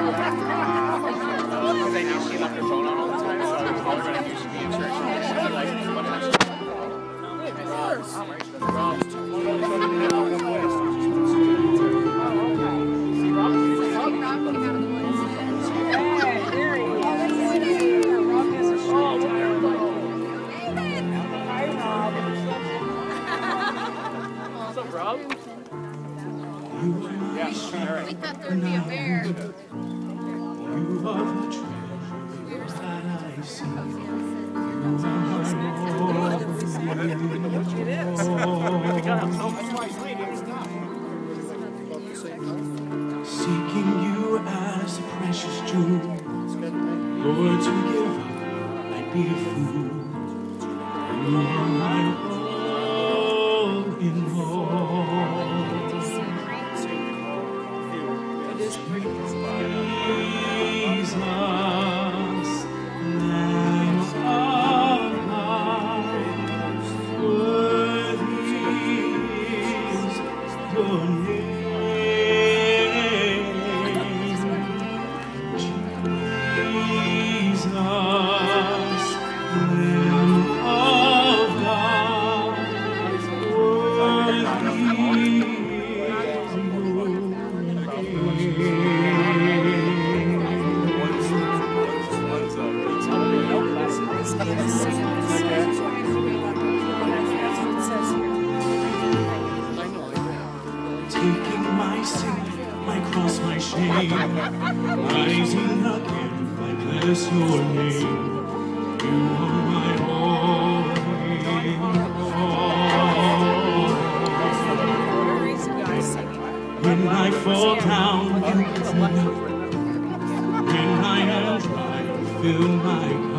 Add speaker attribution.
Speaker 1: I knew she left her phone on all the time, so I was already knew she'd be in church. And she'd be like, what happened? What's up, Rob? Yeah, all right.
Speaker 2: We thought there would be a bear.
Speaker 3: You are the treasure that I see.
Speaker 1: It is.
Speaker 3: Seeking you as a precious jewel. Lord, to give up, I'd be a fool. You are my all in all. Jesus, Lamb of God, worthy is your name. Jesus, Lamb of God, worthy is taking my sin, my cross, my shame, rising again, I bless your name. You are my all in all. When I fall down, you pick me up. When I am dry, you fill my cup.